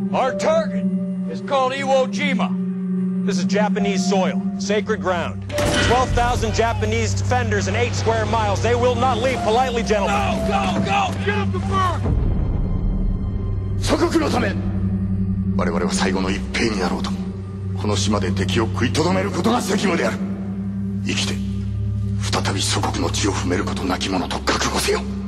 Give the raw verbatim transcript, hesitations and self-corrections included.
Our target is called Iwo Jima. This is Japanese soil, sacred ground. twelve thousand Japanese defenders in eight square miles. They will not leave politely, gentlemen. Go, go, go! Get up the bird! 祖国のため我々は最後の一兵になろうともこの島で敵を食いとどめることが責務である。生きて再び祖国の地を踏めることなき者と覚悟せよ。